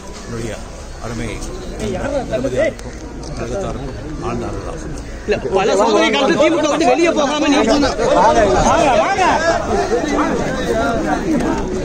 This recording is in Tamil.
என்னுடைய அருமை தளபதியாருக்கும் கழகத்தாருக்கும் ஆழ்ந்த அருளாகும். பல சோதனை காலத்தில் திமுக வந்து வெளியே போகாம நீங்க